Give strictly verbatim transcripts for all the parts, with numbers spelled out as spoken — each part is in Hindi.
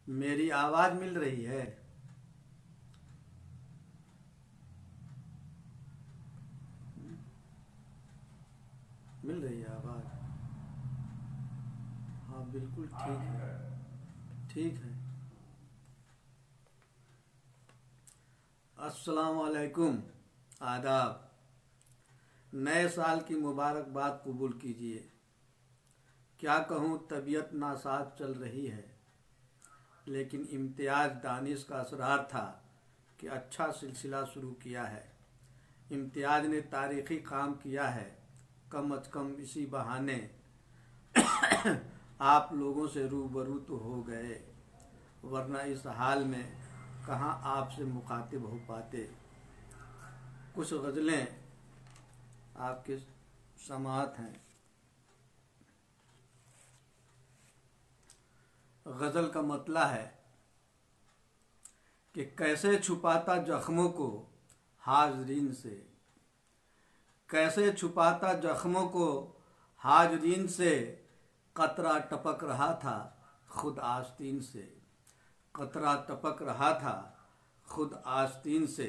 मेरी आवाज मिल रही है? मिल रही है आवाज? हाँ बिल्कुल ठीक है। ठीक है। अस्सलाम वालेकुम। आदाब। नए साल की मुबारकबाद कबूल कीजिए। क्या कहूँ, तबीयत नासाज चल रही है, लेकिन इम्तियाज़ दानिश का असरार था कि अच्छा सिलसिला शुरू किया है। इम्तियाज़ ने तारीख़ी काम किया है। कम अज़ कम इसी बहाने आप लोगों से रूबरू तो हो गए, वरना इस हाल में कहाँ आपसे मुखातिब हो पाते। कुछ गज़लें आपके समाअत हैं। गज़ल का मतला है कि कैसे छुपाता जख्मों को हाजरीन से, कैसे छुपाता जख्मों को हाजरीन से, कतरा टपक रहा था खुद आस्तीन से, कतरा टपक रहा था खुद आस्तीन से।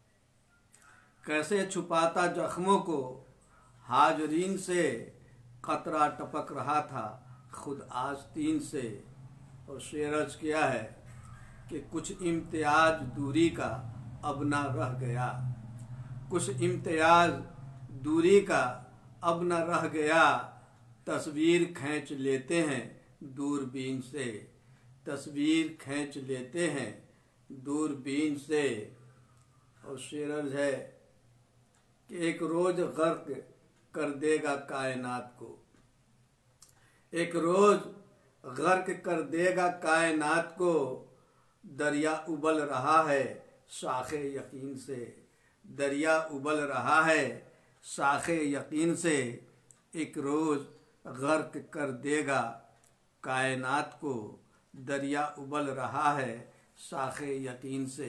कैसे छुपाता जख्मों को हाजरीन से, कतरा टपक रहा था खुद आस्तीन से। और शेर अर्ज किया है कि कुछ इम्तियाज दूरी का अब ना रह गया, कुछ इम्तियाज दूरी का अब न रह गया, तस्वीर खींच लेते हैं दूरबीन से, तस्वीर खींच लेते हैं दूरबीन से। और शेर अर्ज है कि एक रोज गर्क कर देगा कायनात को, एक रोज गर्क कर देगा कायनात को, दरिया उबल रहा है शाखे यकीन से, दरिया उबल रहा है शाखे यकीन से। एक रोज गर्क कर देगा कायनात को, दरिया उबल रहा है शाखे यकीन से।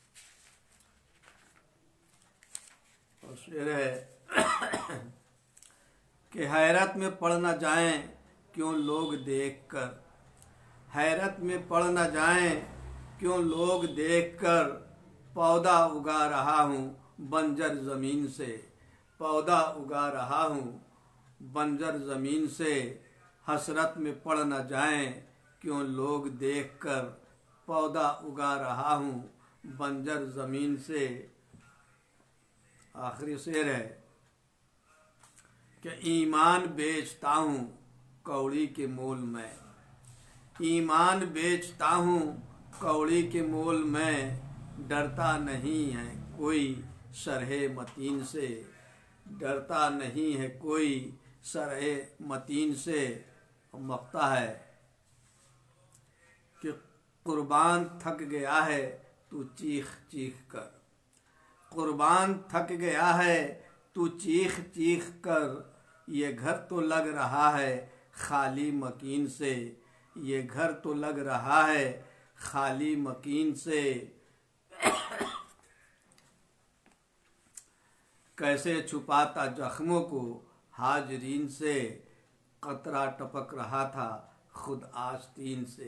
और शेर है कि हैरत में पड़ न जाएं क्यों लोग देख कर, हैरत में पड़ न जाएं क्यों लोग देख कर, पौधा उगा रहा हूँ बंजर ज़मीन से, पौधा उगा रहा हूँ बंजर ज़मीन से। हसरत में पड़ न जाएं क्यों लोग देख कर, पौधा उगा रहा हूँ बंजर ज़मीन से। आखिरी शेर है कि ईमान बेचता हूँ कौड़ी के मोल में, ईमान बेचता हूँ कौड़ी के मोल में, डरता नहीं है कोई शरहे मतीन से, डरता नहीं है कोई शरहे मतीन से। मक्ता है कि कुर्बान थक गया है तू चीख चीख कर, कुर्बान थक गया है तू चीख चीख कर, ये घर तो लग रहा है खाली मकीन से, ये घर तो लग रहा है खाली मकीन से। कैसे छुपाता जख्मों को हाजरीन से, कतरा टपक रहा था खुद आस्तीन से।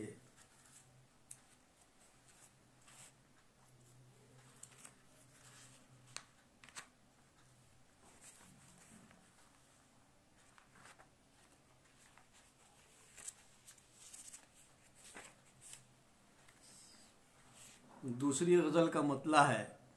दूसरी गजल का मतला है,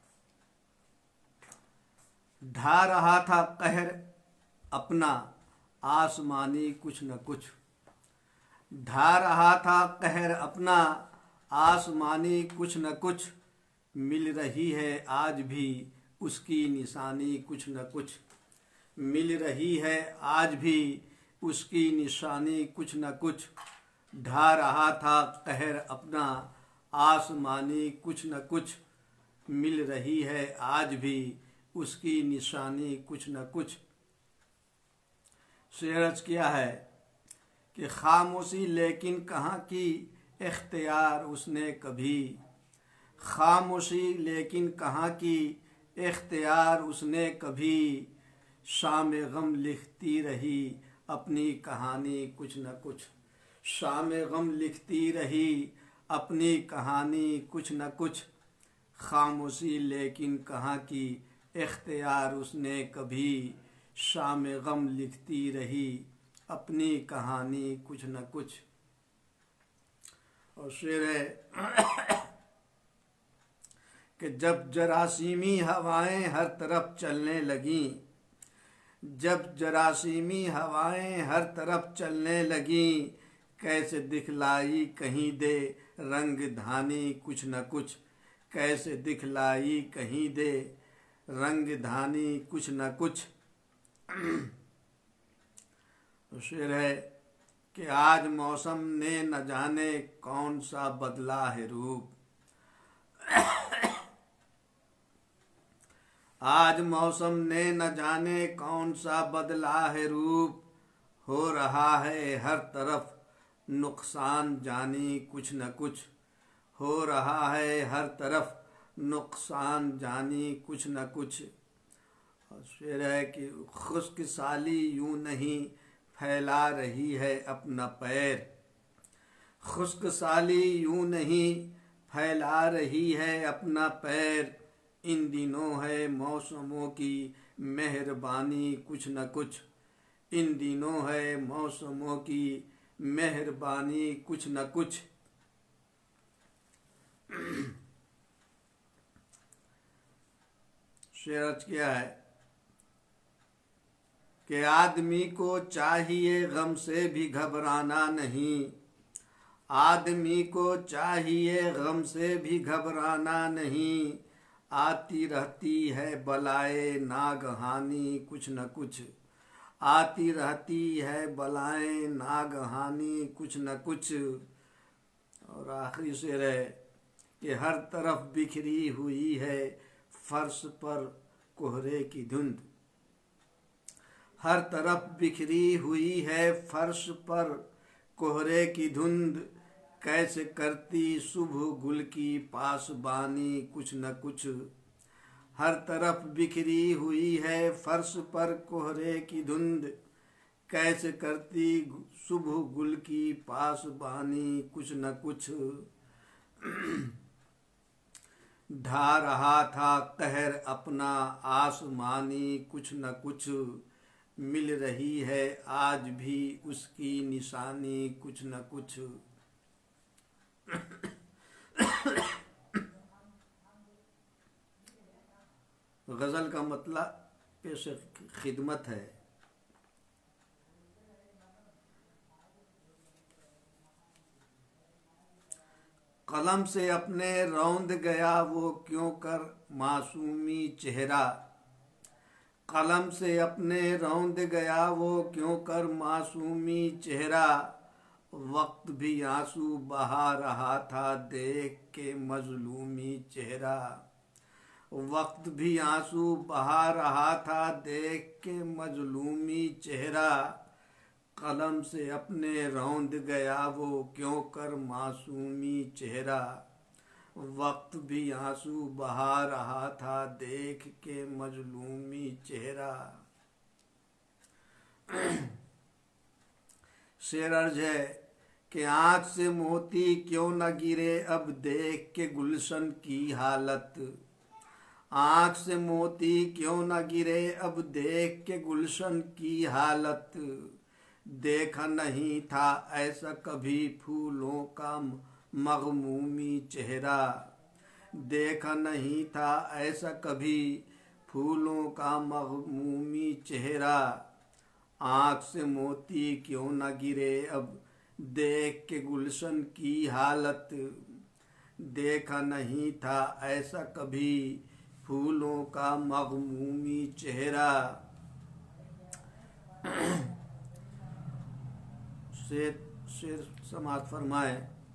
ढा रहा था कहर अपना आसमानी कुछ न कुछ, ढा रहा था कहर अपना आसमानी कुछ न कुछ, मिल रही है आज भी उसकी निशानी कुछ न कुछ, मिल रही है आज भी उसकी निशानी कुछ न कुछ। ढा रहा था कहर अपना आसमानी कुछ न कुछ, मिल रही है आज भी उसकी निशानी कुछ न कुछ। शेर अर्ज किया है कि खामोशी लेकिन कहाँ की इख्तियार उसने कभी, खामोशी लेकिन कहाँ की इख्तियार उसने कभी, शाम गम लिखती रही अपनी कहानी कुछ न कुछ, शाम गम लिखती रही अपनी कहानी कुछ न कुछ, खामोशी लेकिन कहाँ की इख्तियार उसने कभी, शाम गम लिखती रही अपनी कहानी कुछ न कुछ। और शेर है कि जब जरासीमी हवाएं हर तरफ चलने लगीं, जब जरासीमी हवाएं हर तरफ चलने लगीं, कैसे दिखलाई कहीं दे रंग धानी कुछ न कुछ, कैसे दिखलाई कहीं दे रंग धानी कुछ न कुछ। तो शेर है कि आज मौसम ने न जाने कौन सा बदला है रूप, आज मौसम ने न जाने कौन सा बदला है रूप, हो रहा है हर तरफ नुकसान जानी कुछ न कुछ, हो रहा है हर तरफ नुकसान जानी कुछ न कुछ। और शेर है कि खुश्क साली यूं नहीं फैला रही है अपना पैर, खुश्क साली यूं नहीं फैला रही है अपना पैर, इन दिनों है मौसमों की मेहरबानी कुछ न कुछ, इन दिनों है मौसमों की मेहरबानी कुछ न कुछ। शेर क्या है कि आदमी को चाहिए गम से भी घबराना नहीं, आदमी को चाहिए गम से भी घबराना नहीं, आती रहती है बलाए नागहानी कुछ न कुछ, आती रहती है बलाएं नागहानी कुछ न कुछ। और आखिरी शेर है कि हर तरफ बिखरी हुई है फर्श पर कोहरे की धुंध, हर तरफ बिखरी हुई है फर्श पर कोहरे की धुंध, कैसे करती सुबह गुल की पासबानी कुछ न कुछ, हर तरफ बिखरी हुई है फर्श पर कोहरे की धुंध, कैसे करती सुबह गुल की पासबानी कुछ न कुछ। ढा रहा था कहर अपना आसमानी कुछ न कुछ, मिल रही है आज भी उसकी निशानी कुछ न कुछ। गज़ल का मतलब पेश खिदमत है। कलम से अपने रौंद गया वो क्यों कर मासूमी चेहरा, कलम से अपने रौंद गया वो क्यों कर मासूमी चेहरा, वक्त भी आंसू बहा रहा था देख के मजलूमी चेहरा, वक्त भी आंसू बहा रहा था देख के मजलूमी चेहरा, कलम से अपने रौंद गया वो क्यों कर मासूमी चेहरा, वक्त भी आंसू बहा रहा था देख के मजलूमी चेहरा। शेर अर्ज है कि आँख से मोती क्यों न गिरे अब देख के गुलशन की हालत, आँख से मोती क्यों न गिरे अब देख के गुलशन की हालत, देखा नहीं था ऐसा कभी फूलों का मगमूमी चेहरा, देखा नहीं था ऐसा कभी फूलों का मगमूमी चेहरा, आँख से मोती क्यों न गिरे अब देख के गुलशन की हालत, देखा नहीं था ऐसा कभी फूलों का मगमूमी चेहरा। शेर शेर समाज फरमाए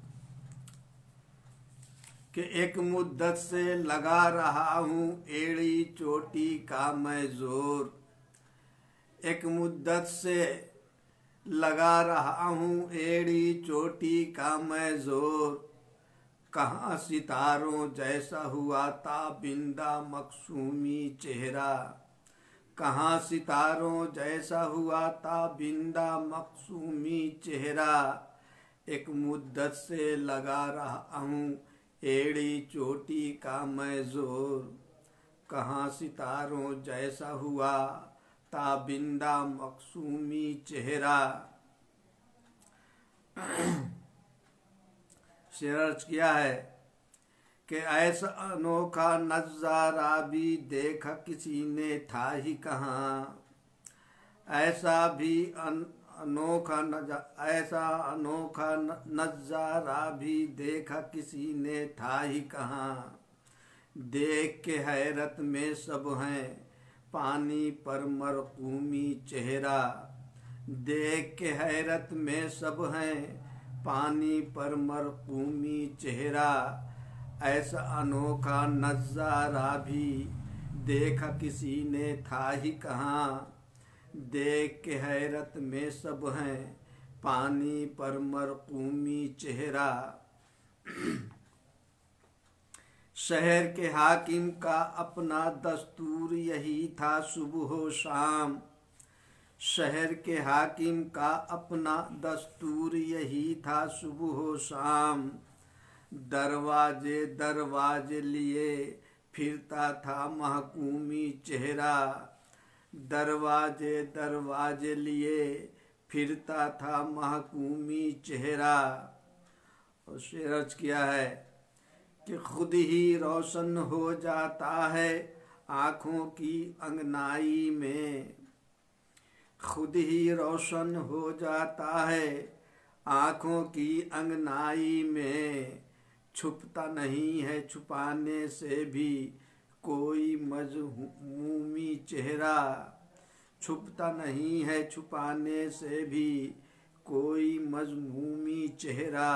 कि एक मुद्दत से लगा रहा हूँ एड़ी चोटी का मैं जोर, एक मुद्दत से लगा रहा हूँ एड़ी चोटी का मैं जोर, कहाँ सितारों जैसा हुआ ताबिंदा मकसूमी चेहरा, कहाँ सितारों जैसा हुआ ताबिंदा मकसूमी चेहरा, एक मुद्दत से लगा रहा हूँ एड़ी चोटी का मैं जोर। कहाँ सितारों जैसा हुआ ताबिंदा मकसूमी चेहरा। शेर अर्ज किया है कि ऐसा अनोखा नजारा भी देखा किसी ने था ही कहाँ। ऐसा भी अन अनोखा नजा ऐसा अनोखा नजारा भी देखा किसी ने था ही कहाँ। देख के हैरत में सब हैं पानी पर मरकूमी चेहरा। देख के हैरत में सब हैं पानी पर मरकूमी चेहरा। ऐसा अनोखा नजारा भी देखा किसी ने था ही कहाँ। देख के हैरत में सब हैं पानी पर मरकूमी चेहरा। शहर के हाकिम का अपना दस्तूर यही था सुबह शाम। शहर के हाकिम का अपना दस्तूर यही था सुबह शाम। दरवाजे दरवाजे लिए फिरता था महकूमी चेहरा। दरवाजे दरवाजे लिए फिरता था महकूमी चेहरा। और शेर अर्ज किया है कि खुद ही रोशन हो जाता है आँखों की अंगनाई में। खुद ही रोशन हो जाता है आँखों की अंगनाई में। छुपता नहीं है छुपाने से भी कोई मजमूमी चेहरा। छुपता नहीं है छुपाने से भी कोई मजमूमी चेहरा।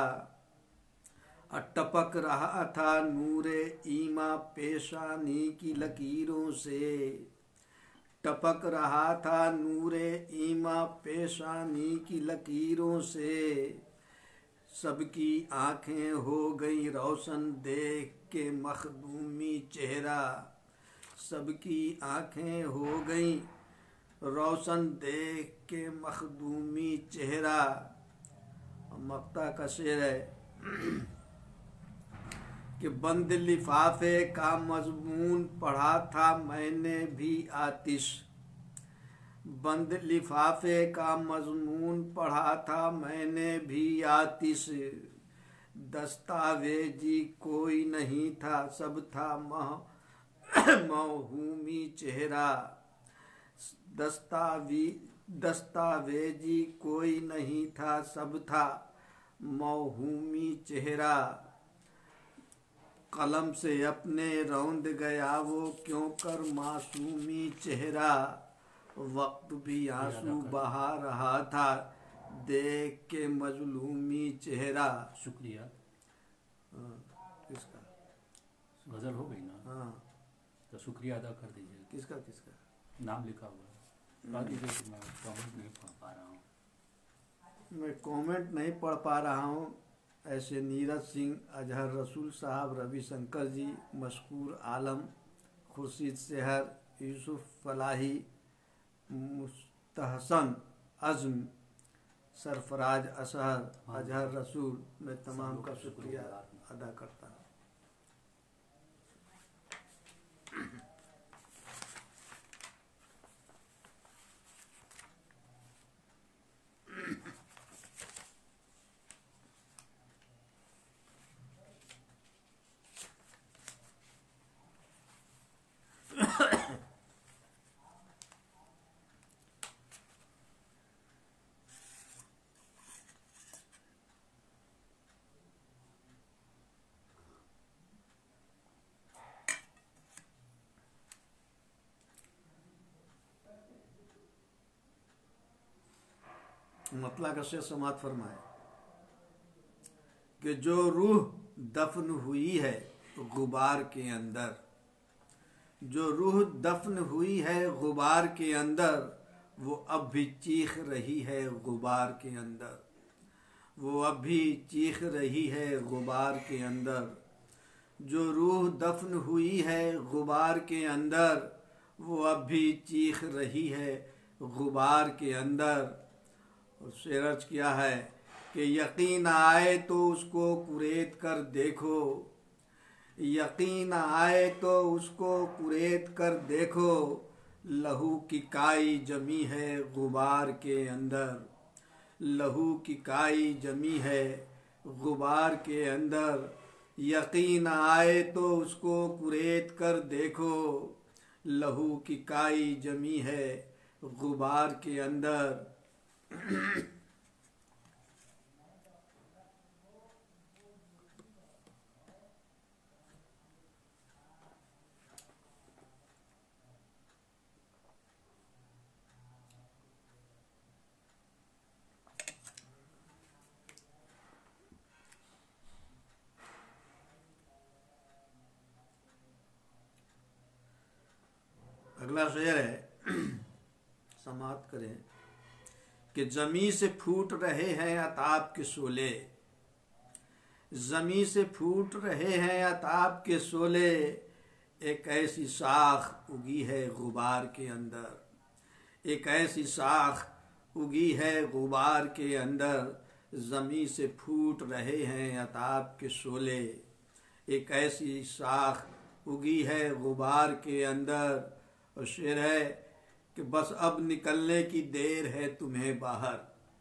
टपक रहा था नूरे ईमा पेशानी की लकीरों से। टपक रहा था नूरे ईमा पेशानी की लकीरों से। सबकी आंखें हो गई रोशन देख के मखदूमी चेहरा। सबकी आंखें हो गई रोशन देख के मखदूमी चेहरा। मक्ता का शेर है कि बंद लिफाफे का मजमून पढ़ा था मैंने भी आतिश। बंद लिफाफे का मजमून पढ़ा था मैंने भी आतिश। दस्तावेजी कोई नहीं था सब था मौहूमी चेहरा। दस्तावी दस्तावेजी कोई नहीं था सब था मौहूमी चेहरा। कलम से अपने रौंद गया वो क्यों कर मासूमी चेहरा। वक्त भी आंसू बहा रहा था देख के मजलूमी चेहरा। शुक्रिया। किसका गजल हो गई ना। हाँ तो शुक्रिया अदा कर दीजिए। किसका किसका नाम लिखा हुआ है। कह दीजिए कि मैं कमेंट नहीं पढ़ पा रहा हूँ। मैं कमेंट नहीं पढ़ पा रहा हूँ। ऐसे नीरज सिंह, अजहर रसूल साहब, रविशंकर जी, मशकूर आलम, खुर्शीद सेहर, यूसुफ फलाही, मुस्तहसन अज़्म, सरफराज असहर, अजहर रसूल, मैं तमाम का शुक्रिया अदा करता हूँ। मतलब का शेर समाप्त फरमाए कि जो रूह दफन हुई है गुबार के अंदर। जो रूह दफन हुई है गुबार के अंदर वो अब भी चीख रही है गुबार के अंदर। वो अब भी चीख रही है गुबार के अंदर। जो रूह दफन हुई है गुबार के अंदर वो अब भी चीख रही है गुबार के अंदर। और शेर अर्ज किया है कि यकीन आए तो उसको कुरेद कर देखो, यकीन आए तो उसको कुरेद कर देखो, लहू की काई जमी है गुबार के अंदर, लहू की काई जमी है गुबार के अंदर। यकीन आए तो उसको कुरेद कर देखो, लहू की काई जमी है गुबार के अंदर। अगला शेर है, समाप्त करें कि जमी से फूट रहे हैं अताब के शोले, जमी से फूट रहे हैं अताब के शोले, एक ऐसी शाख उगी है गुबार के अंदर, एक ऐसी शाख उगी है गुबार के अंदर। जमी से फूट रहे हैं अताब के शोले, एक ऐसी शाख उगी है गुबार के अंदर। और शेर है कि बस अब निकलने की देर है तुम्हें बाहर,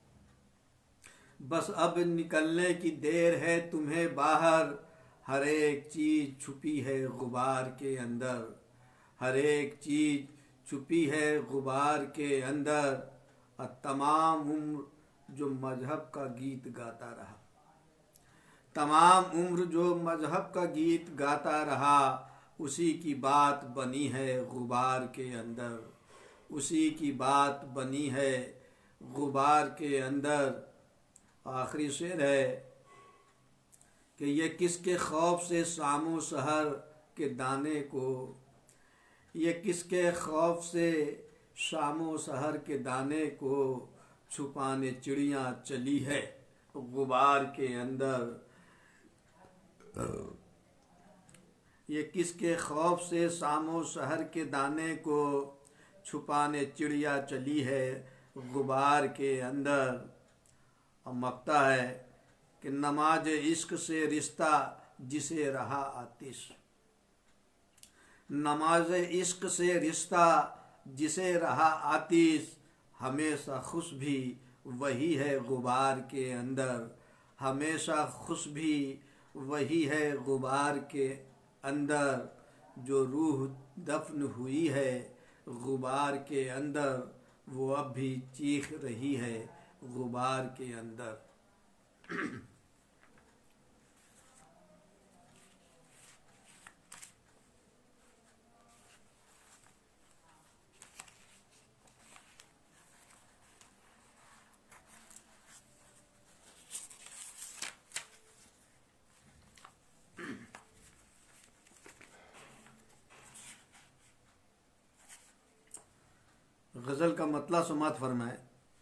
बस अब निकलने की देर है तुम्हें बाहर, हर एक चीज छुपी है गुबार के अंदर, हर एक चीज छुपी है गुबार के अंदर। और तमाम उम्र जो मजहब का गीत गाता रहा, तमाम उम्र जो मजहब का गीत गाता रहा, उसी की बात बनी है गुबार के अंदर, उसी की बात बनी है गुबार के अंदर। आखिरी शेर है कि ये किसके खौफ से शामो सहर के दाने को, ये किसके खौफ से शामो सहर के दाने को, छुपाने चिड़ियाँ चली है गुबार के अंदर। ये किसके खौफ से शामो सहर के दाने को, छुपाने चिड़िया चली है गुबार के अंदर। और मकता है कि नमाज इश्क से रिश्ता जिसे रहा आतिश, नमाज इश्क से रिश्ता जिसे रहा आतिश, हमेशा खुश भी वही है गुबार के अंदर, हमेशा खुश भी वही है गुबार के अंदर। जो रूह दफन हुई है गुबार के अंदर, वो अब भी चीख रही है गुबार के अंदर। गजल का मतलब समात फरमाए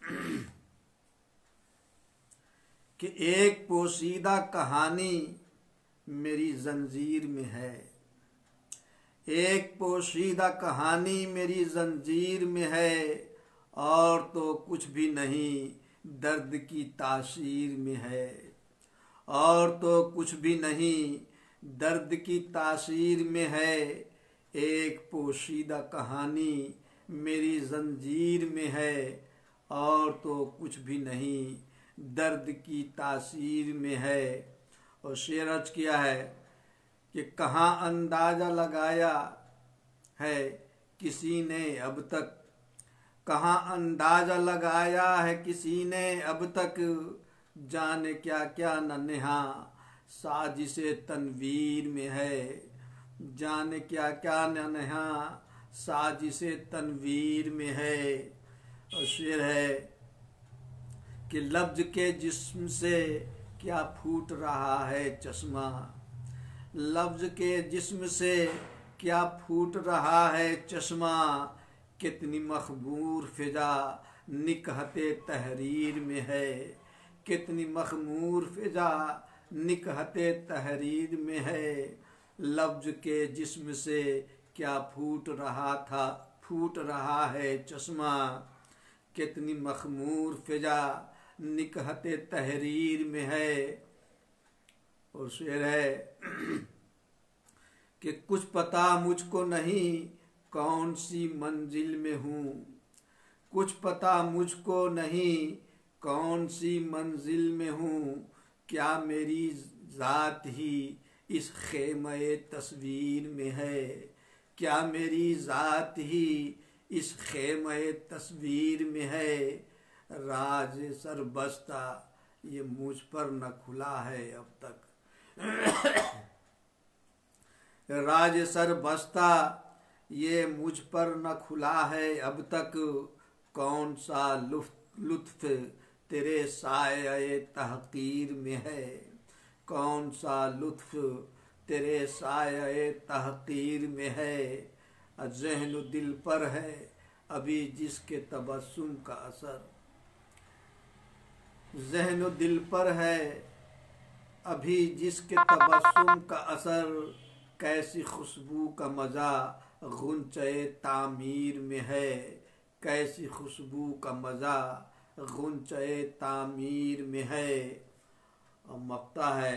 कि एक पोशीदा कहानी मेरी जंजीर में है, एक पोशीदा कहानी मेरी जंजीर में है, और तो कुछ भी नहीं दर्द की तासीर में है, और तो कुछ भी नहीं दर्द की तासीर में है। एक पोशीदा कहानी मेरी जंजीर में है, और तो कुछ भी नहीं दर्द की तासीर में है। और शेर अर्ज किया है कि कहाँ अंदाजा लगाया है किसी ने अब तक, कहाँ अंदाजा लगाया है किसी ने अब तक, जाने क्या क्या नन्हा साजिशे तनवीर में है, जाने क्या क्या नन्हा साजिशे तनवीर में है। और शेर है कि लफ्ज के जिस्म से क्या फूट रहा है चश्मा, लफ्ज के जिस्म से क्या फूट रहा है चश्मा, कितनी मखबूर फिजा निकहते तहरीर में है, कितनी मखमूर फिजा निकहते तहरीर में है। लफ्ज के जिस्म से क्या फूट रहा था, फूट रहा है चश्मा, कितनी मखमूर फिजा निकहते तहरीर में है। और शेर है कि कुछ पता मुझको नहीं कौन सी मंजिल में हूँ, कुछ पता मुझको नहीं कौन सी मंजिल में हूँ, क्या मेरी ज़ात ही इस खेमे तस्वीर में है, क्या मेरी ज़ात ही इस खेमे तस्वीर में है। राज सरबस्ता ये मुझ पर न खुला है अब तक, राज सरबस्ता ये मुझ पर न खुला है अब तक, कौन सा लुत्फ लुत्फ तेरे साये तहकीर में है, कौन सा लुत्फ तेरे साये तहकीर में है। ज़हन दिल पर है अभी जिसके तबस्सुम का असर, ज़हन दिल पर है अभी जिसके तबस्सुम का असर, कैसी खुशबू का मज़ा गुंचे तामीर में है, कैसी खुशबू का मज़ा गुंचे तामीर में है। और मक्ता है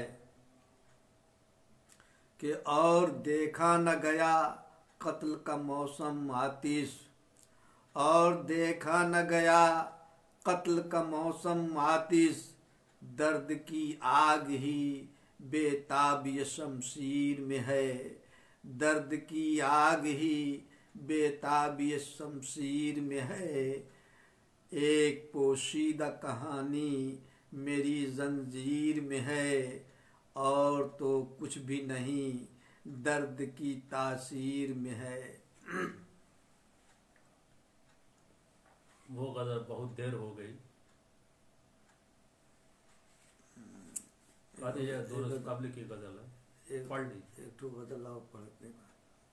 कि और देखा न गया कत्ल का मौसम आतिश, और देखा न गया कत्ल का मौसम आतिश, दर्द की आग ही बेताब ये शमशीर में है, दर्द की आग ही बेताब ये शमशीर में है। एक पोशीदा कहानी मेरी जंजीर में है, और तो कुछ भी नहीं दर्द की तासीर में है। वो गजल बहुत देर हो गई, दो काबले की गजल है, एक पढ़ ली। एक तो गजल और पढ़ने का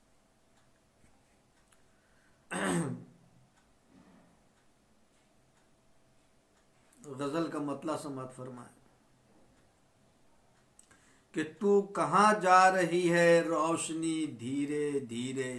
गजल का मतलब समात फरमाए कि तू कहाँ जा रही है रोशनी धीरे धीरे,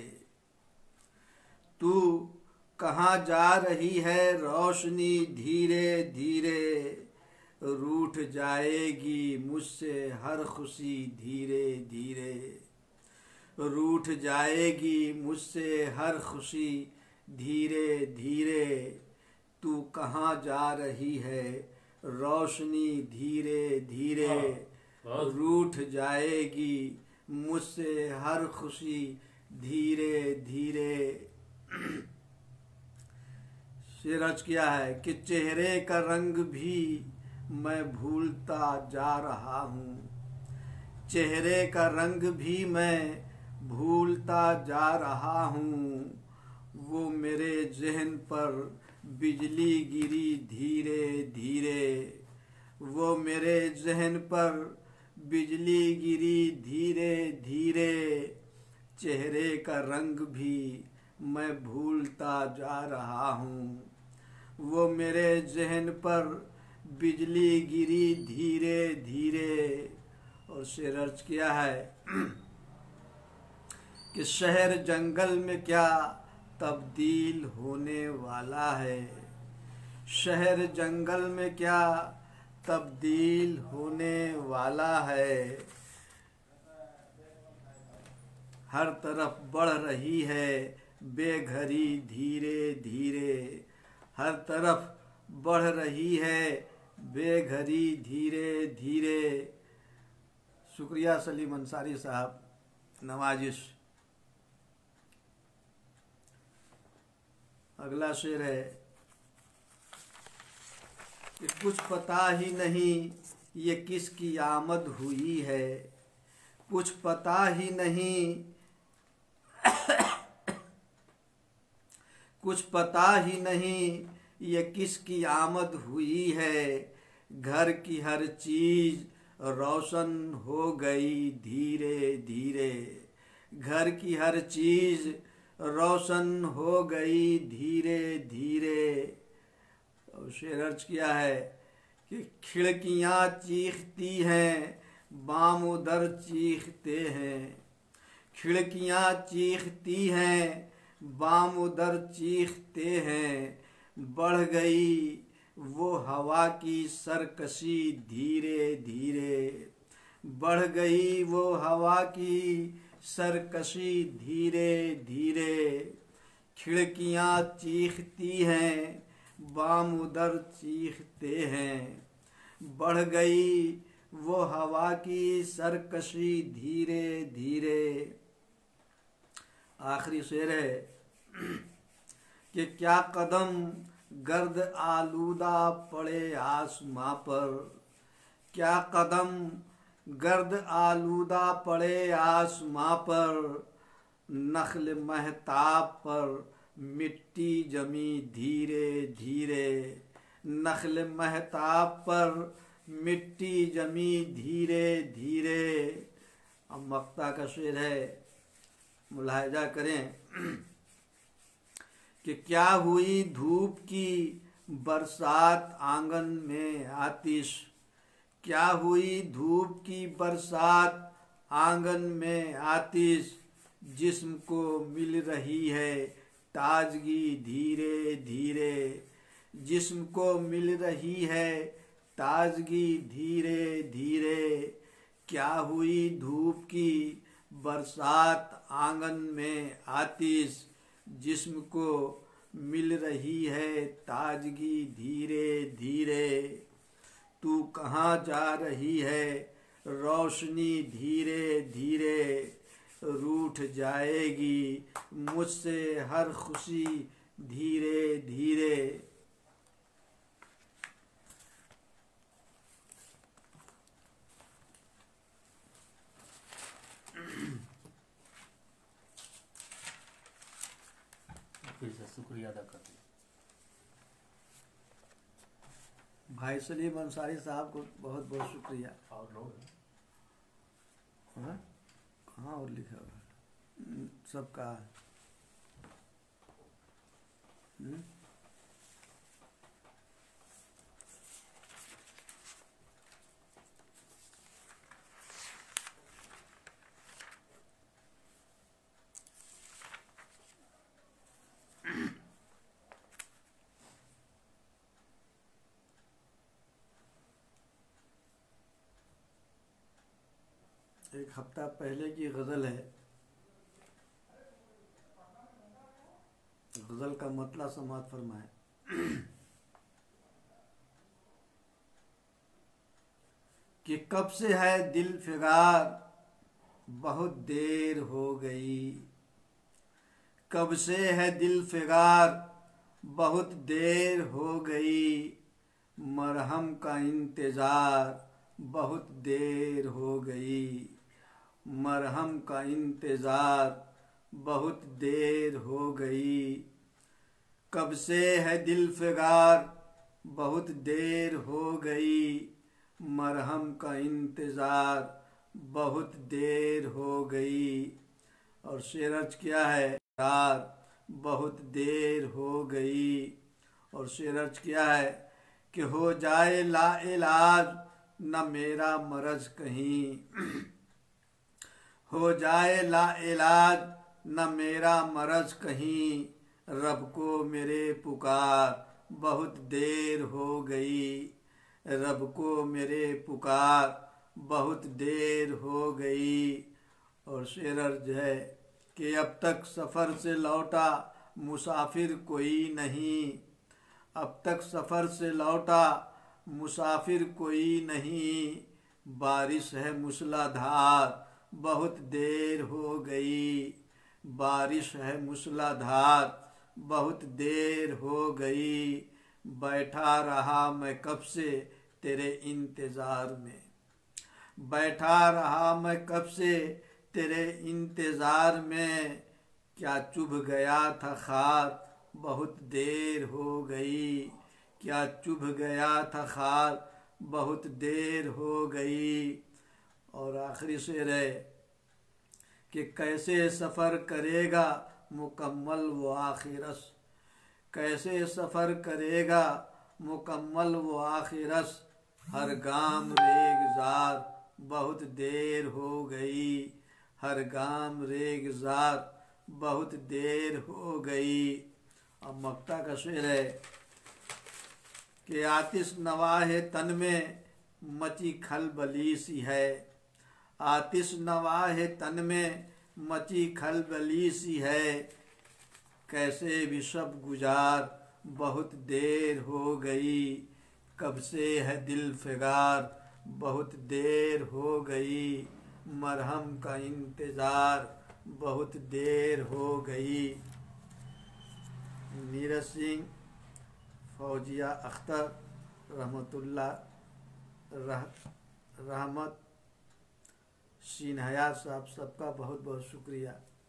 तू कहाँ जा रही है रोशनी धीरे धीरे, रूठ जाएगी मुझसे हर खुशी धीरे धीरे, रूठ जाएगी मुझसे हर खुशी धीरे धीरे। तू कहाँ जा रही है रोशनी धीरे धीरे, रूठ जाएगी मुझसे हर खुशी धीरे धीरे। शेरज किया है कि चेहरे का रंग भी मैं भूलता जा रहा हूँ, चेहरे का रंग भी मैं भूलता जा रहा हूँ, वो मेरे ज़हन पर बिजली गिरी धीरे धीरे, वो मेरे ज़हन पर बिजली गिरी धीरे धीरे। चेहरे का रंग भी मैं भूलता जा रहा हूँ, वो मेरे ज़हन पर बिजली गिरी धीरे धीरे। और शेर अर्ज किया है कि शहर जंगल में क्या तब्दील होने वाला है, शहर जंगल में क्या तब्दील होने वाला है। हर तरफ बढ़ रही है बेघरी धीरे धीरे, हर तरफ बढ़ रही है बेघरी धीरे धीरे। शुक्रिया सलीम अंसारी साहब, नवाजिश। अगला शेर है कि कुछ पता ही नहीं ये किसकी आमद हुई है, कुछ पता ही नहीं कुछ पता ही नहीं ये किसकी आमद हुई है। घर की हर चीज रोशन हो गई धीरे धीरे, घर की हर चीज रोशन हो गई धीरे धीरे। और शेर अर्ज किया है कि खिड़कियां चीखती हैं बाम उधर चीखते हैं, खिड़कियां चीखती हैं बाम उधर चीखते हैं। बढ़ गई वो हवा की सरकशी धीरे धीरे, बढ़ गई वो हवा की सरकशी धीरे धीरे। खिड़कियां चीखती हैं, बाम उधर चीखते हैं, बढ़ गई वो हवा की सरकशी धीरे धीरे। आखिरी शेर है कि क्या कदम गर्द आलूदा पड़े आसमां पर, क्या कदम गर्द आलूदा पड़े आसमां पर, नख्ल महताब पर मिट्टी जमी धीरे धीरे, नख्ल महताब पर मिट्टी जमी धीरे धीरे। अब मक्ता का शेर है, मुलाहिजा करें कि क्या हुई धूप की बरसात आंगन में आतिश, क्या हुई धूप की बरसात आंगन में आतिश, जिस्म को मिल रही है ताजगी धीरे धीरे, जिस्म को मिल रही है ताजगी धीरे धीरे। क्या हुई धूप की बरसात आंगन में आतिश, जिस्म को मिल रही है ताजगी धीरे धीरे। तू कहाँ जा रही है रोशनी धीरे धीरे, रूठ जाएगी मुझसे हर खुशी धीरे धीरे। फिर से शुक्रिया अदा करते हैं भाई सलीम अंसारी साहब को बहुत बहुत शुक्रिया। और लोग हाँ? कहाँ और लिखा हुआ है? सबका हम्म? एक हफ्ता पहले की गज़ल है, गज़ल का मतला समात फरमाए कि कब से है दिल फिगार बहुत देर हो गई, कब से है दिल फिगार बहुत देर हो गई, मरहम का इंतज़ार बहुत देर हो गई, मरहम का इंतज़ार बहुत देर हो गई। कब से है दिल फिगार बहुत देर हो गई, मरहम का इंतज़ार बहुत देर हो गई। और शेर अर्ज किया है रात बहुत देर हो गई। और शेर अर्ज किया है कि हो जाए ला इलाज न मेरा मरज कहीं, हो जाए ला इलाज न मेरा मरज कहीं, रब को मेरे पुकार बहुत देर हो गई, रब को मेरे पुकार बहुत देर हो गई। और शेर अर्ज है कि अब तक सफ़र से लौटा मुसाफिर कोई नहीं, अब तक सफ़र से लौटा मुसाफिर कोई नहीं, बारिश है मूसलाधार बहुत देर हो गई, बारिश है मूसलाधार बहुत देर हो गई। बैठा रहा मैं कब से तेरे इंतज़ार में, बैठा रहा मैं कब से तेरे इंतज़ार में, क्या चुभ गया था खार बहुत देर हो गई, क्या चुभ गया था खार बहुत देर हो गई। और आखिरी शेर है कि कैसे सफ़र करेगा मुकम्मल वो आखिरस, कैसे सफ़र करेगा मुकम्मल वो आखिरस, हर गाम रेगज़ार बहुत देर हो गई, हर गाम रेगज़ार बहुत देर हो गई। अब मक्ता का शेर है कि आतिश नवाहे तन में मची खलबली सी है, आतिश नवाहे तन में मची खलबली सी है, कैसे भी सब गुजार बहुत देर हो गई, कब से है दिल फिगार बहुत देर हो गई, मरहम का इंतज़ार बहुत देर हो गई। नीरज सिंह, फौजिया अख्तर, रहमतुल्लाह रह, रहमत सिन्हा साहब, सबका बहुत बहुत शुक्रिया।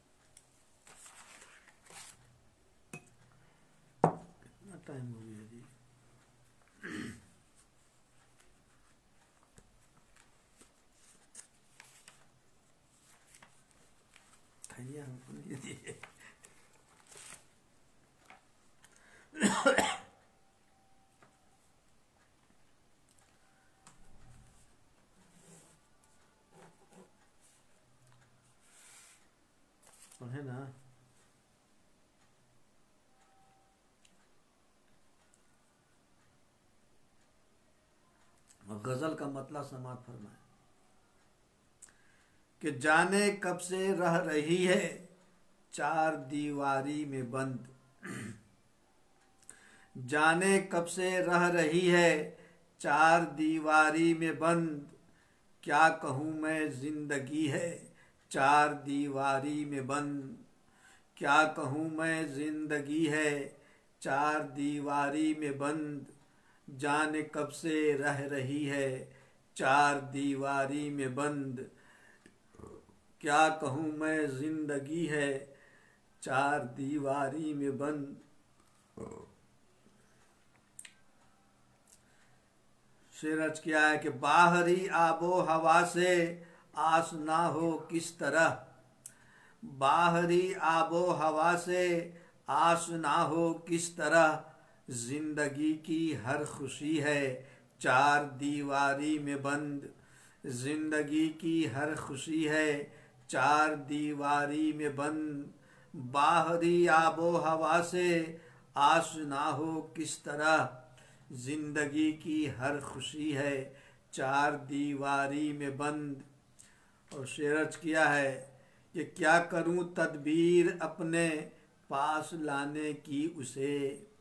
कितना टाइम हो गया जी? खाइए, हमको नहीं दिए। है ना, गजल का मतलब समाप्त फरमाए कि जाने कब से रह रही है चार दीवारी में बंद, जाने कब से रह रही है चार दीवारी में बंद, क्या कहूँ मैं जिंदगी है चार दीवारी में बंद, क्या कहूँ मैं जिंदगी है चार दीवारी में बंद, जाने कब से रह रही है चार दीवारी में बंद, क्या कहूँ मैं जिंदगी है चार दीवारी में बंद। शेर अर्ज किया है कि बाहरी आबो हवा से आस ना हो किस तरह, बाहरी आबो हवा से आस ना हो किस तरह, जिंदगी की हर खुशी है चार दीवारी में बंद, जिंदगी की हर खुशी है चार दीवारी में बंद, बाहरी आबो हवा से आस ना हो किस तरह, जिंदगी की हर खुशी है चार दीवारी में बंद। और शेर अर्ज किया है कि क्या करूं तदबीर अपने पास लाने की उसे,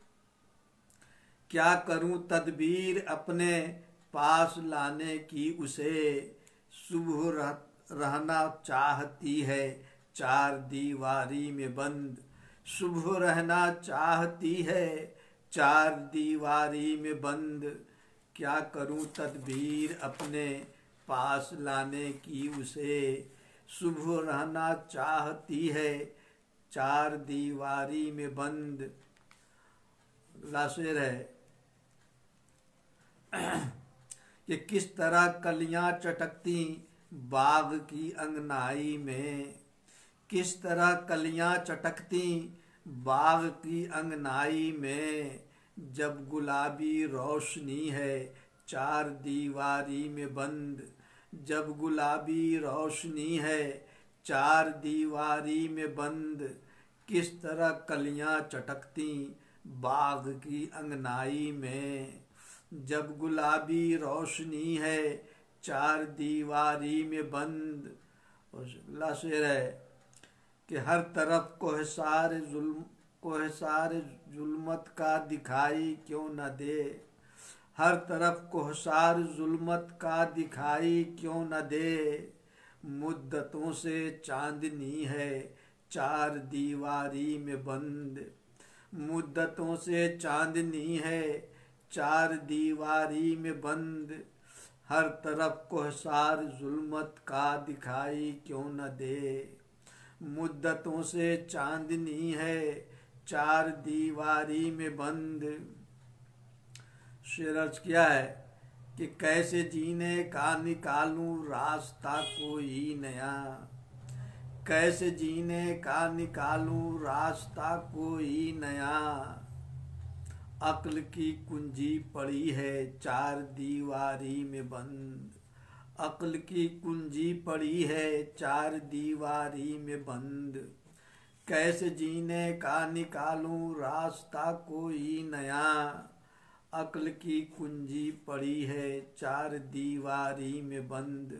क्या करूं तदबीर अपने पास लाने की उसे, सुबह रह, रहना चाहती है चार दीवारी में बंद, सुबह रहना चाहती है चार दीवारी में बंद, क्या करूं तदबीर अपने पास लाने की उसे, सुबह रहना चाहती है चार दीवारी में बंद। लाशेर है कि किस तरह कलियां चटकती बाग की अंगनाई में, किस तरह कलियां चटकती बाग की अंगनाई में, जब गुलाबी रोशनी है चार दीवारी में बंद, जब गुलाबी रोशनी है चार दीवारी में बंद, किस तरह कलियां चटकती बाग की अंगनाई में, जब गुलाबी रोशनी है चार दीवारी में बंद। और अगला शेर है कि हर तरफ कोहसार जुल्म कोहसार जुल्मत का दिखाई क्यों न दे, हर तरफ कोहसार जुल्मत का दिखाई क्यों न दे, मुद्दतों से चांदनी है चार दीवारी में बंद, मुद्दतों से चांदनी है चार दीवारी में बंद, हर तरफ कोहसार जुल्मत का दिखाई क्यों न दे, मुद्दतों से चांदनी है चार दीवारी में बंद। शेर अर्ज किया है कि कैसे जीने का निकालूं रास्ता कोई नया, कैसे जीने का निकालूं रास्ता कोई नया, अक्ल की कुंजी पड़ी है चार दीवारी में बंद, अक्ल की कुंजी पड़ी है चार दीवारी में बंद, कैसे जीने का निकालूं रास्ता कोई नया, अक्ल की कुंजी पड़ी है चार दीवारी में बंद।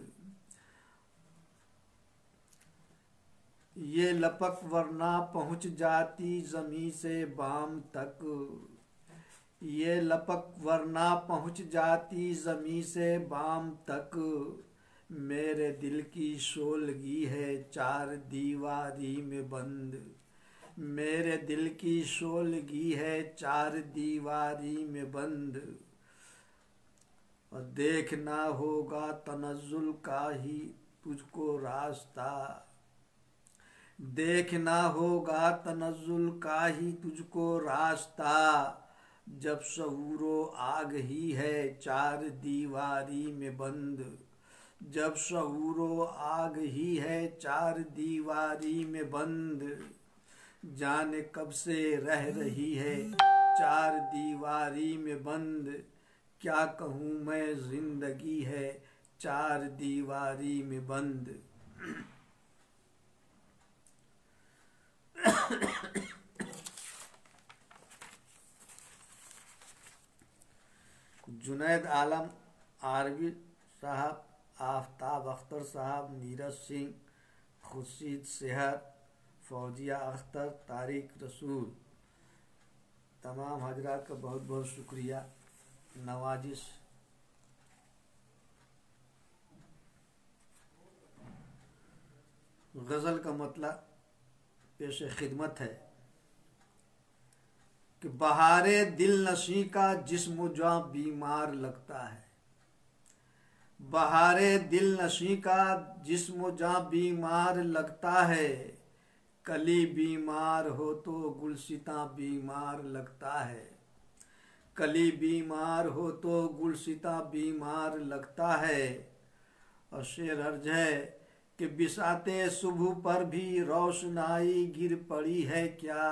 ये लपक वरना पहुंच जाती जमी से बाम तक। ये लपक वरना पहुंच जाती जमी से बाम तक। मेरे दिल की शोलगी है चार दीवारी में बंद। मेरे दिल की शोलगी है चार दीवारी में बंद। और देखना होगा तनज़्ज़ुल का ही तुझको रास्ता। देखना होगा तनज़्ज़ुल का ही तुझको रास्ता। जब शऊरो आग ही है चार दीवारी में बंद। जब शऊरो आग ही है चार दीवारी में बंद। जाने कब से रह रही है चार दीवारी में बंद। क्या कहूँ मैं जिंदगी है चार दीवारी में बंद। जुनैद आलम, आरवी साहब, आफ्ताब अख्तर साहब, नीरज सिंह, खुर्शीद सेहर, फौजिया अख्तर, तारिक रसूल, तमाम हजरात का बहुत बहुत शुक्रिया, नवाजिश। गज़ल का मतलब पेश खिदमत है कि बहारे दिल नशी का जिस्म जहाँ बीमार लगता है। बहारे दिल नशी का जिस्म जहाँ बीमार लगता है। कली बीमार हो तो गुलसिता बीमार लगता है। कली बीमार हो तो गुलसिता बीमार लगता है। और शेर अर्ज है कि बिसाते सुबह पर भी रोशनाई गिर पड़ी है क्या।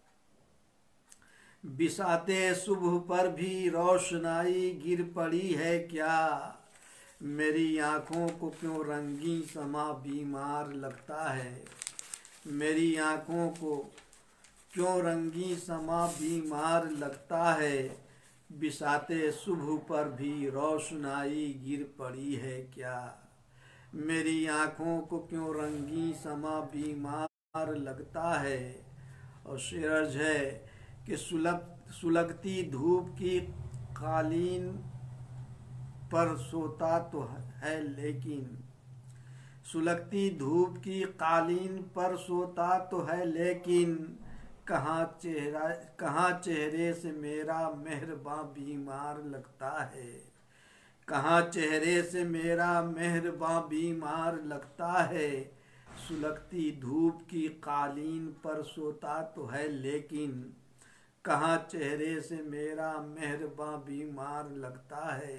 बिसाते सुबह पर भी रोशनाई गिर पड़ी है क्या। मेरी आँखों को क्यों रंगी समा बीमार लगता है। मेरी आँखों को क्यों रंगी समा बीमार लगता है। बिसाते सुबह पर भी रोशनाई गिर पड़ी है क्या। मेरी आँखों को क्यों रंगी समा बीमार लगता है। और शेरज है कि सुलग सुलगती धूप की कालीन पर सोता तो है लेकिन। सुलगती धूप की कालीन पर सोता तो है लेकिन। कहाँ चेहरा कहाँ चेहरे से मेरा मेहरबान बीमार लगता है। कहाँ चेहरे से मेरा मेहरबान बीमार लगता है। सुलगती धूप की कालीन पर सोता तो है लेकिन। कहाँ चेहरे से मेरा मेहरबान बीमार लगता है।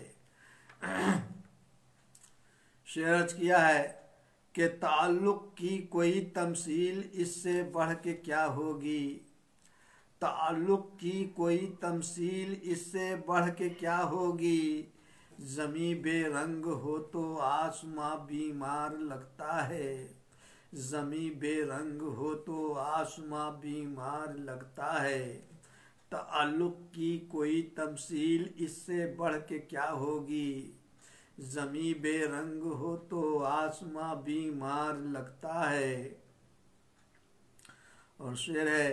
शेरज किया है कि ताल्लुक़ की कोई तमसील इससे बढ़ के क्या होगी। ताल्लुक़ की कोई तमसील इससे बढ़ के क्या होगी। ज़मीं बेरंग हो तो आसमां बीमार लगता है। ज़मीं बेरंग हो तो आसमां बीमार लगता है। ताल्लुक़ की कोई तमसील इससे बढ़ के क्या होगी। ज़मीं बेरंग हो तो आसमां बीमार लगता है। और शेर है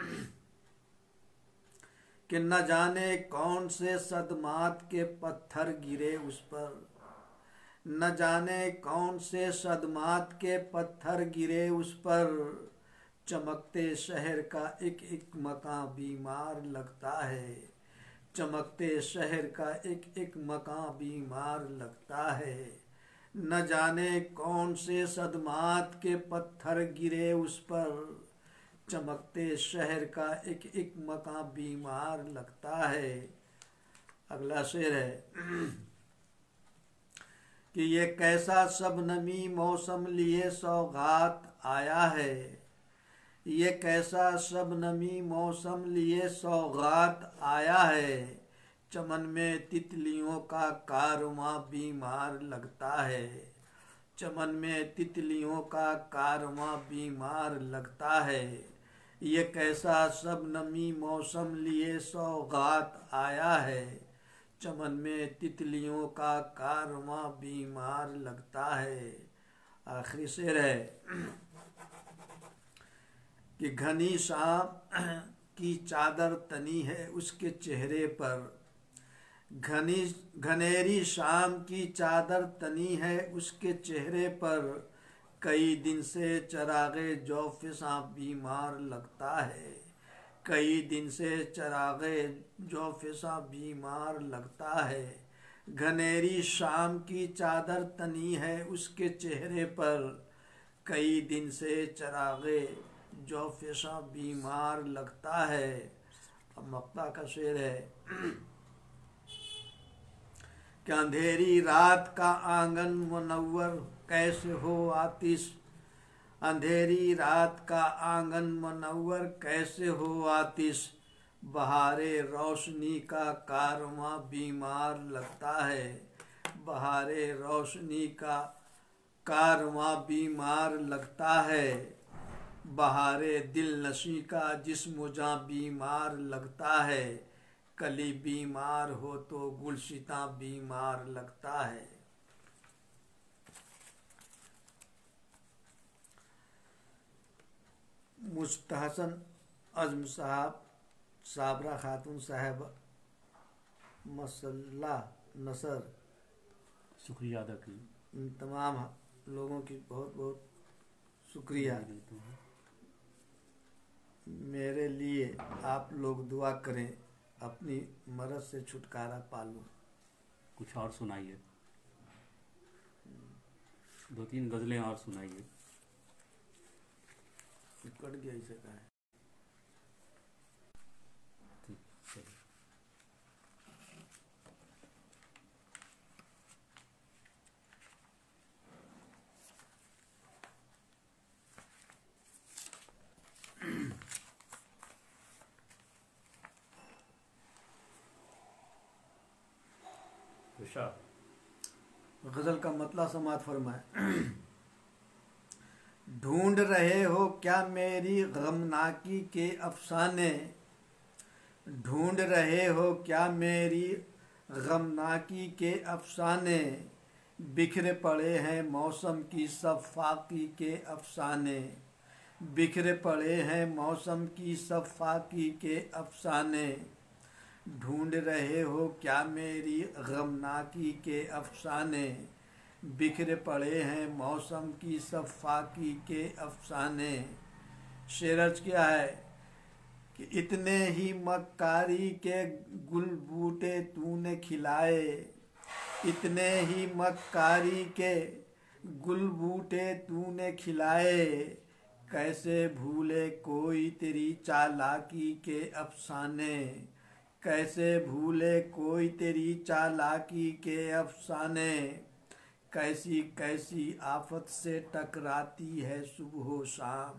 कि न जाने कौन से सदमात के पत्थर गिरे उस पर। न जाने कौन से सदमात के पत्थर गिरे उस पर। चमकते शहर का एक एक मकान बीमार लगता है। चमकते शहर का एक एक मकान बीमार लगता है। न जाने कौन से सदमात के पत्थर गिरे उस पर। चमकते शहर का एक एक मकान बीमार लगता है। अगला शेर है कि ये कैसा शबनमी मौसम लिए सौगात आया है। ये कैसा शबनमी मौसम लिए सौगात आया है। चमन में तितलियों का कारवां बीमार लगता है। चमन में तितलियों का कारवां बीमार लगता है। ये कैसा शबनमी मौसम लिए सौगात आया है, चमन में तितलियों का कारवां बीमार लगता है। आखिरी शेर है कि घनी शाम की चादर तनी है उसके चेहरे पर, घनी घनेरी शाम की चादर तनी है उसके चेहरे पर, कई दिन से चरागे जौफिसा बीमार लगता है, कई दिन से चरागे जौफिसा बीमार लगता है। घनेरी शाम की चादर तनी है उसके चेहरे पर, कई दिन से चरागे जौफिसा बीमार लगता है। अब मक्ता का शेर है कि अंधेरी रात का आंगन मुनव्वर कैसे हो आतिश, अंधेरी रात का आंगन मुनव्वर कैसे हो आतिश, बहारे रोशनी का कारवां बीमार लगता है, बहारे रोशनी का कारवां बीमार लगता है, बहारे दिल नशी का जिस्म जा बीमार लगता है, कली बीमार हो तो गुलशिता बीमार लगता है। मुस्तहसन अज़्म साहब, साबरा खातून साहब, मसल्ला नसर, शुक्रिया अदा की इन तमाम लोगों की बहुत बहुत शुक्रिया। मेरे लिए आप लोग दुआ करें, अपनी मरज से छुटकारा पालूं। कुछ और सुनाइए, दो तीन गजलें और सुनाइए। कट गया इसे का है। ठीक, चलिए। गजल का मतलब समात फरमाए। ढूंढ रहे हो क्या मेरी गमनाकी के अफसाने, ढूंढ रहे हो क्या मेरी गमनाकी के अफसाने, बिखरे पड़े हैं मौसम की सब फाकी के अफसाने, बिखरे पड़े हैं मौसम की सब फाकी के अफसाने, ढूंढ रहे हो क्या मेरी गमनाकी के अफसाने, बिखरे पड़े हैं मौसम की सब फाकी के अफसाने। शेरज क्या है कि इतने ही मक्कारी के गुल बूटे तूने खिलाए, इतने ही मक्कारी के गुल बूटे तूने खिलाए, कैसे भूले कोई तेरी चालाकी के अफसाने, कैसे भूले कोई तेरी चालाकी के अफसाने, कैसी कैसी आफत से टकराती है सुबह शाम,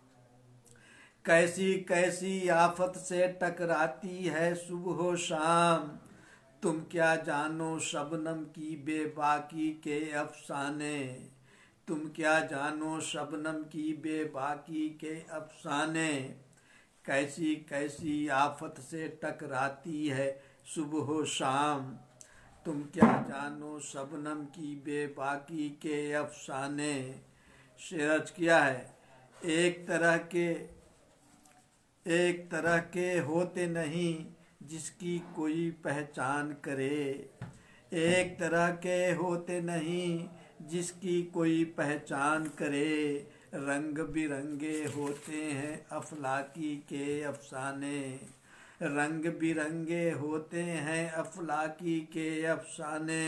कैसी कैसी आफत से टकराती है सुबह शाम, तुम क्या जानो शबनम की बेबाकी के अफसाने, तुम क्या जानो शबनम की बेबाकी के अफसाने, कैसी कैसी आफत से टकराती है सुबह शाम, तुम क्या जानो शबनम की बेबाकी के अफसाने। शेरज किया है, एक तरह के एक तरह के होते नहीं जिसकी कोई पहचान करे, एक तरह के होते नहीं जिसकी कोई पहचान करे, रंग बिरंगे होते हैं अफलाकी के अफसाने, रंग बिरंगे होते हैं अफलाकी के अफसाने।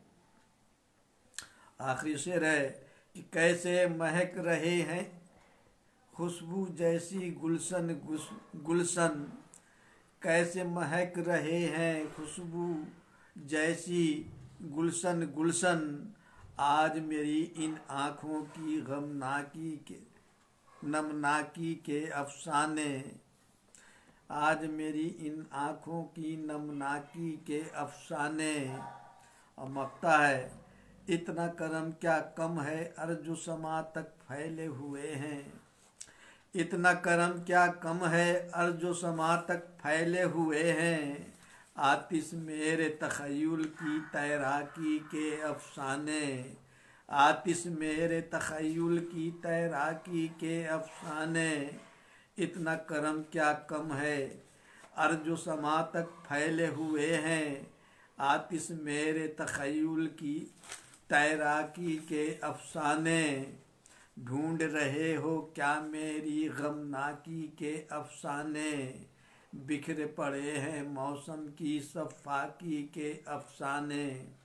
आखिरी शेर है कि कैसे महक रहे हैं खुशबू जैसी गुलशन गुलशन, कैसे महक रहे हैं खुशबू जैसी गुलशन गुलशन, आज मेरी इन आँखों की गमनाकी के नमनाकी के अफसाने, आज मेरी इन आँखों की नमनाकी के अफसाने। और मक्ता है, इतना करम क्या कम है अर्जु समा तक फैले हुए हैं, इतना कर्म क्या कम है अर्जो समा तक फैले हुए हैं। आतिश मेरे तखय्युल की तैराकी के अफसाने, आतिश मेरे तखय्युल की तैराकी के अफसाने। इतना कर्म क्या कम है अर्जो समा तक फैले हुए हैं। आतिश मेरे तखय्युल की तैराकी के अफसाने। ढूंढ रहे हो क्या मेरी गमनाकी के अफसाने। बिखरे पड़े हैं मौसम की सब फाकी के अफसाने।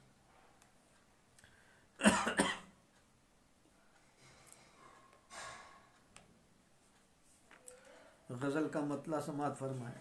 गजल का मतला समात फरमाए।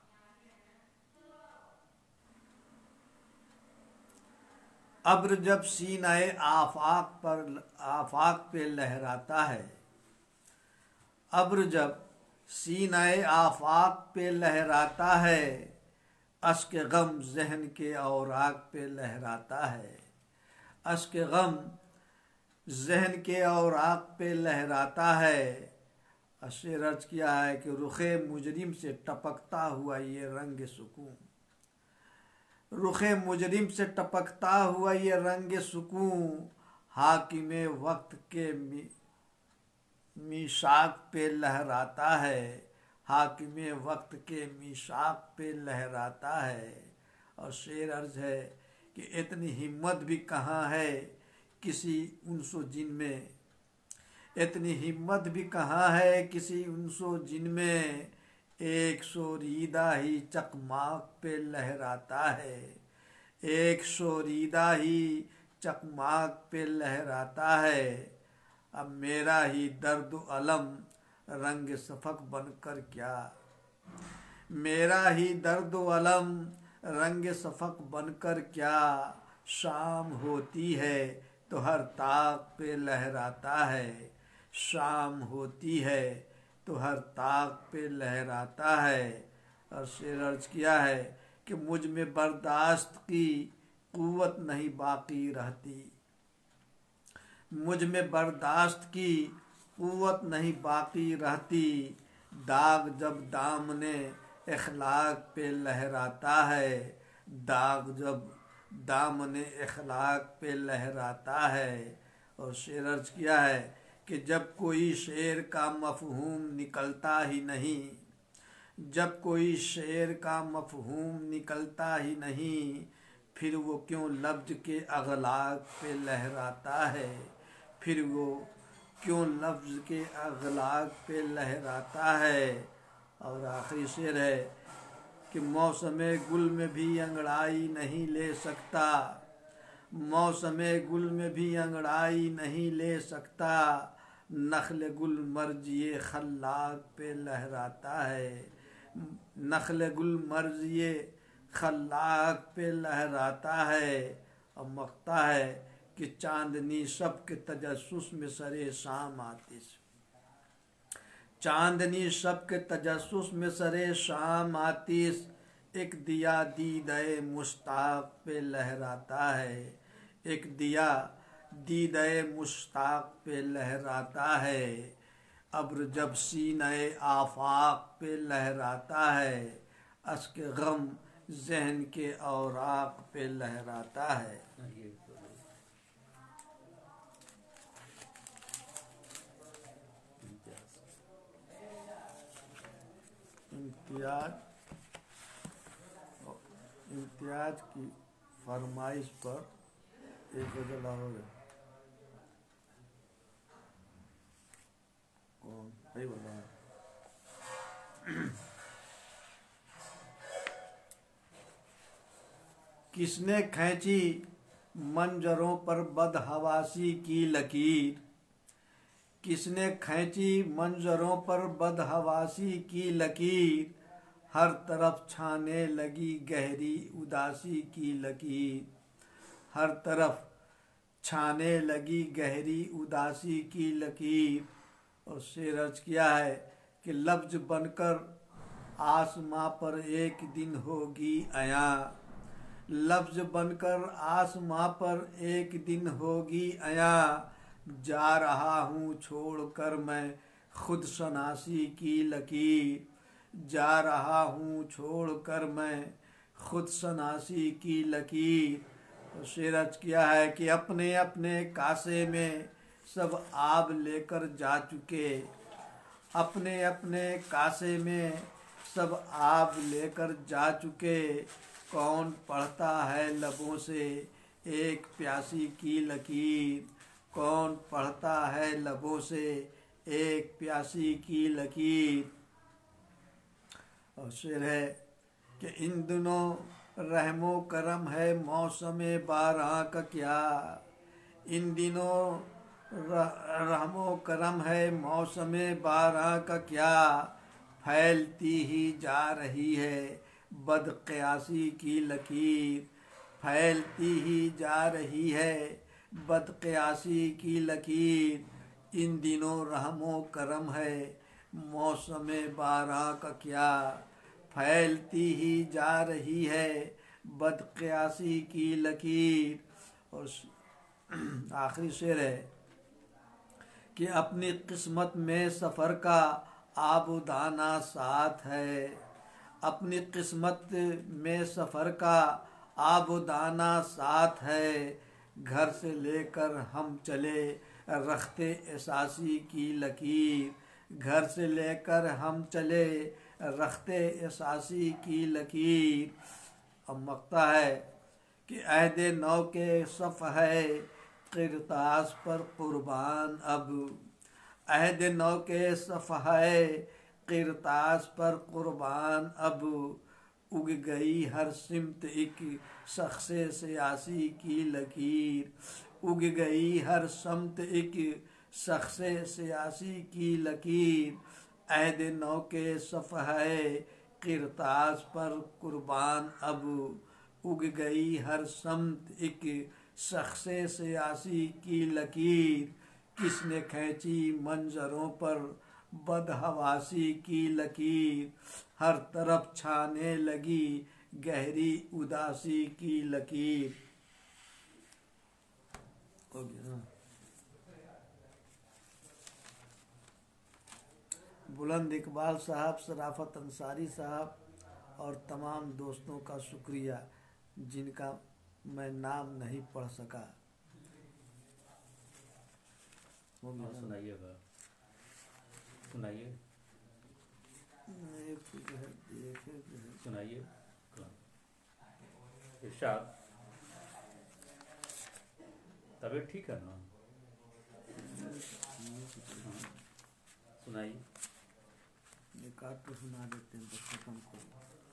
अब्र जब सीनाए आफाक पर आफाक पे लहराता है, अब्र जब सीनाए आफाक पे लहराता है। अश्क गम जहन के औराक पे लहराता है, अश्क गम जहन के औराक पे लहराता है। शेर अर्ज किया है कि रुखे मुजरिम से टपकता हुआ ये रंग सुकून, रुखे मुजरिम से टपकता हुआ ये रंग सुकून। हाकिमे वक्त के मी, मीशाक पे लहराता है, हाकिमे वक्त के मीशाक पे लहराता है। और शेर अर्ज है कि इतनी हिम्मत भी कहाँ है किसी उनसो जिन में, इतनी हिम्मत भी कहाँ है किसी उनसो जिन में। एक शोरीदा ही चकमाक पे लहराता है, एक शोरीदा ही चकमाक पे लहराता है। अब मेरा ही दर्द अलम रंग सफक बनकर क्या, मेरा ही दर्द अलम रंग सफक बनकर क्या। शाम होती है तो हर ताक पे लहराता है, शाम होती है तो हर ताक पे लहराता है। और शेर अर्ज किया है कि मुझ में बर्दाश्त की कुव्वत नहीं बाकी रहती, मुझ में बर्दाश्त की कुव्वत नहीं बाकी रहती। दाग जब दामने इखलाक पे लहराता है, दाग जब दामने इखलाक पे लहराता है। और शेर अर्ज किया है कि जब कोई शेर का मफहूम निकलता ही नहीं, जब कोई शेर का मफहूम निकलता ही नहीं। फिर वो क्यों लफ्ज के अगलाक पे लहराता है, फिर वो क्यों लफ्ज के अगलाक पे लहराता है। और आखिरी शेर है कि मौसमे गुल में भी अंगड़ाई नहीं ले सकता, मौसमे गुल में भी अंगड़ाई नहीं ले सकता। नखल गुल मर्जिए खल्लाक पे लहराता है, नखल गुल मर्जिए खल्लाक पे लहराता है। और मकता है कि चांदनी शब के तजस्सुस में सरे शाम आतिश, चांदनी शब के तजस्सुस में सरे शाम आतिश। एक दिया दीदे मुश्ताक पे लहराता है, एक दिया दीदे मुश्ताक पे लहराता है। अब्र जब सीने आफाक पे लहराता है, अश्क गम जहन के औराक पे लहराता है। इम्तियाज इम्तियाज की फरमाइश पर एक गजल और है। कौन सही बोला है? किसने खींची मंजरों पर बदहवासी की लकीर, किसने खींची मंजरों पर बदहवासी की लकीर। हर तरफ छाने लगी गहरी उदासी की लकीर, हर तरफ छाने लगी गहरी उदासी की लकीर। और शेर अर्ज किया है कि लफ्ज बनकर आसमां पर एक दिन होगी आया, लफ्ज बनकर आसमां पर एक दिन होगी आया। जा रहा हूँ छोड़कर मैं खुद सनासी की लकीर, जा रहा हूँ छोड़ कर मैं खुद सनासी की लकीर। तो शेर अर्ज किया है कि अपने अपने कासे में सब आब लेकर जा चुके, अपने अपने कासे में सब आब लेकर जा चुके, कौन पढ़ता है लबों से एक प्यासी की लकीर, कौन पढ़ता है लबों से एक प्यासी की लकीर। और शेर है कि इन दिनों रहमो करम है मौसम बारह का क्या, इन दिनों रहमो करम है मौसम बारह का क्या, फैलती ही जा रही है बदक़यासी की लकीर, फैलती ही जा रही है बदक़यासी की लकीर। इन दिनों रहमो करम है मौसम बारह का क्या, फैलती ही जा रही है बदक़यासी की लकीर। और आखिरी शेर है कि अपनी किस्मत में सफ़र का आबुदाना साथ है, अपनी किस्मत में सफ़र का आबुदाना साथ है, घर से लेकर हम चले रखते एहसासी की लकीर, घर से लेकर हम चले रखते एहसासी की लकीर। अब मकता है कि अहद नौ के सफ़ है किरतास पर कुर्बान अब, अहद नौ के सफ़ है किरतास पर कुर्बान अब, उग गई हर सिमत एक शख्स सियासी की लकीर, उग गई हर समत एक शख्स सियासी की लकीर। अहद नौ के सफ़ है किरतास पर कुर्बान अब, उग गई हर समत एक शख्स सियासी की लकीर। किसने खींची मंजरों पर बदहवासी की लकीर, हर तरफ छाने लगी गहरी उदासी की लकीर। हो गया ना। बुलंद इकबाल साहब, शराफत अंसारी साहब और तमाम दोस्तों का शुक्रिया जिनका मैं नाम नहीं पढ़ सका। हो गया ना। सुनाइएगा, सुनाइए सुनाइए इरशाद। तबीयत ठीक है ना? सुनाइए। एक आध तो सुना देते हैं बस खत्म करो।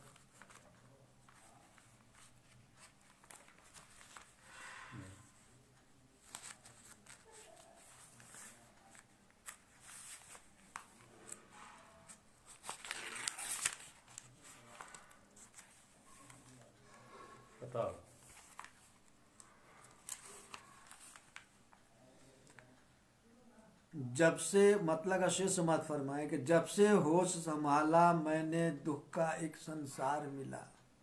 बताओ। जब से मतलब का शेर समात फरमाए कि जब से होश संभाला मैंने दुख का एक संसार मिला,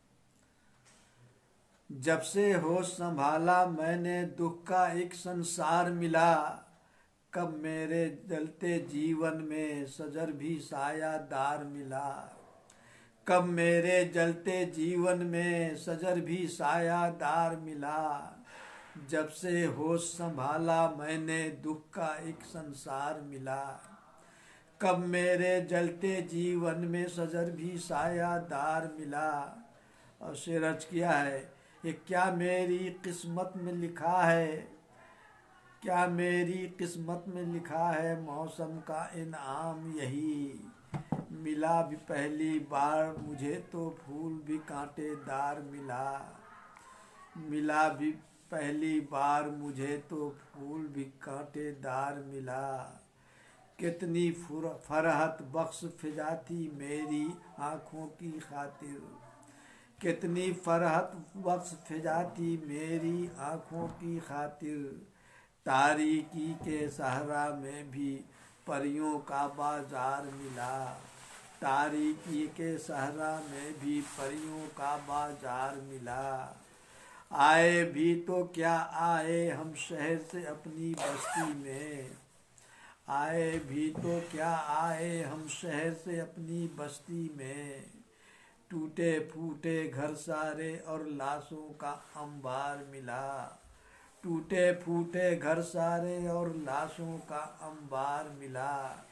जब से होश संभाला मैंने दुख का एक संसार मिला, कब मेरे जलते जीवन में सजर भी सायादार मिला, कब मेरे जलते जीवन में सजर भी सायादार मिला। जब से होश संभाला मैंने दुख का एक संसार मिला, कब मेरे जलते जीवन में सजर भी सायादार मिला। और शेर अर्ज किया है ये क्या मेरी किस्मत में लिखा है, क्या मेरी किस्मत में लिखा है मौसम का इनाम यही, मिला भी पहली बार मुझे तो फूल भी कांटेदार मिला, मिला भी पहली बार मुझे तो फूल भी कांटेदार मिला। कितनी फरहत बख्श फिजा थी मेरी आँखों की खातिर, कितनी फरहत बख्श फिजा थी मेरी आँखों की खातिर। तारीकी के सहरा में भी परियों का बाजार मिला, तारीकी के सहरा में भी परियों का बाजार मिला। आए भी तो क्या आए हम शहर से अपनी बस्ती में, आए भी तो क्या आए हम शहर से अपनी बस्ती में, टूटे फूटे घर सारे और लाशों का अंबार मिला, टूटे फूटे घर सारे और लाशों का अंबार मिला।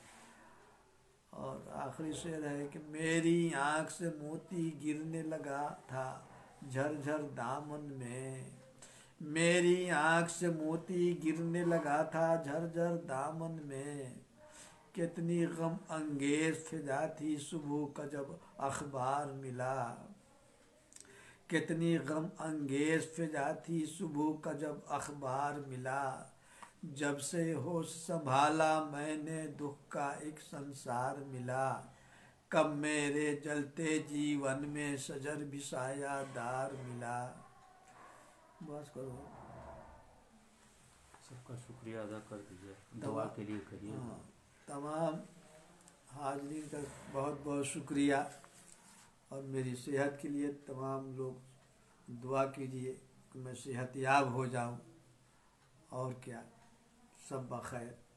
और आखिरी शेर है कि मेरी आंख से मोती गिरने लगा था झरझर दामन में, मेरी आंख से मोती गिरने लगा था झरझर दामन में, कितनी गम अंगेज फिजा थी सुबह का जब अखबार मिला, कितनी गम अंगेज फिजा थी सुबह का जब अखबार मिला, जब से होश संभाला मैंने दुख का एक संसार मिला, कब मेरे जलते जीवन में सजर भी सायादार मिला। बस करो। सबका शुक्रिया अदा कर दीजिए, दवा दुआ के लिए करिए। हाँ, तमाम हाजरीन का बहुत बहुत शुक्रिया, और मेरी सेहत के लिए तमाम लोग दुआ कीजिए कि मैं सेहतयाब हो जाऊं, और क्या, सब बखैर।